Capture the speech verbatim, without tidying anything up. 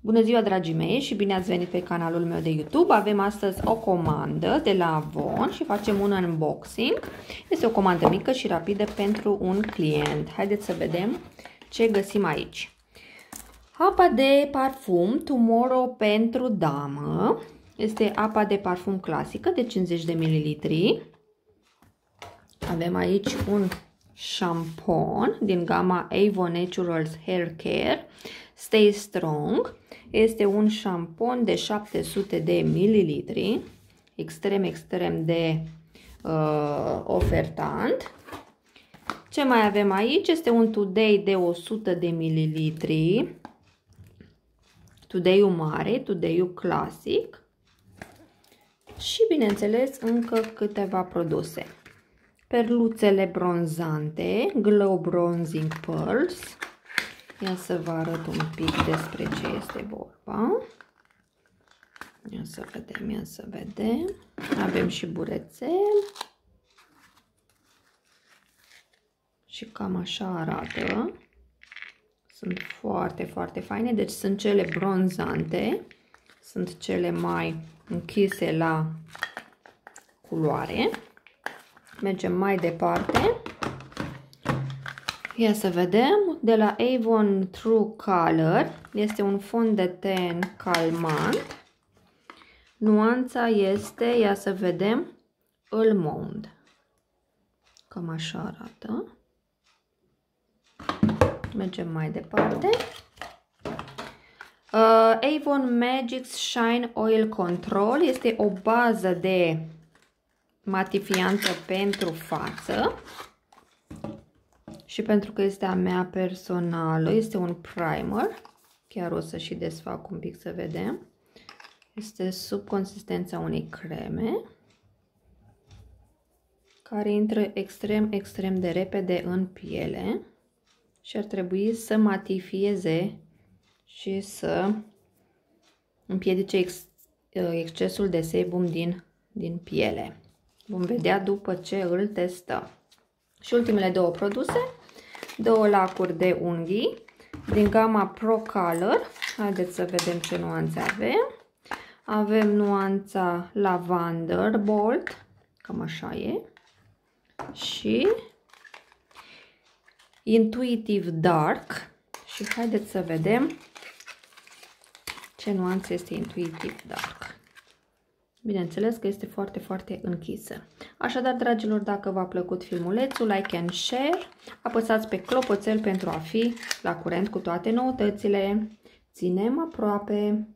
Bună ziua, dragii mei, și bine ați venit pe canalul meu de YouTube. Avem astăzi o comandă de la Avon și facem un unboxing. Este o comandă mică și rapidă pentru un client. Haideți să vedem ce găsim aici. Apa de parfum Tomorrow pentru damă. Este apa de parfum clasică de cincizeci de mililitri. Avem aici un șampon din gama Avon Naturals Hair Care Stay Strong. Este un șampon de șapte sute de mililitri, extrem, extrem de uh, ofertant. Ce mai avem aici? Este un Today de o sută de mililitri, Today-ul mare, Today-ul clasic și, bineînțeles, încă câteva produse. Perluțele bronzante, Glow Bronzing Pearls. Ia să vă arăt un pic despre ce este vorba. Ia să vedem, ia să vedem. Avem și burețel. Și cam așa arată. Sunt foarte, foarte faine. Deci sunt cele bronzante. Sunt cele mai închise la culoare. Mergem mai departe. Ia să vedem, de la Avon True Color, este un fond de ten calmant. Nuanța este, ia să vedem, Almond. Cam așa arată. Mergem mai departe. Uh, Avon Magix Shine Oil Control este o bază de matifiantă pentru față. Și pentru că este a mea personală, este un primer. Chiar o să și desfac un pic să vedem. Este sub consistența unei creme, care intră extrem, extrem de repede în piele. Și ar trebui să matifieze și să împiedice ex, excesul de sebum din, din piele. Vom vedea după ce îl testăm. Și ultimele două produse, două lacuri de unghii din gama Pro Color. Haideți să vedem ce nuanțe avem. Avem nuanța Lavender Bold, cam așa e, și Intuitive Dark. Și haideți să vedem ce nuanță este Intuitive Dark. Bineînțeles că este foarte, foarte închisă. Așadar, dragilor, dacă v-a plăcut filmulețul, like and share, apăsați pe clopoțel pentru a fi la curent cu toate noutățile. Ținem aproape!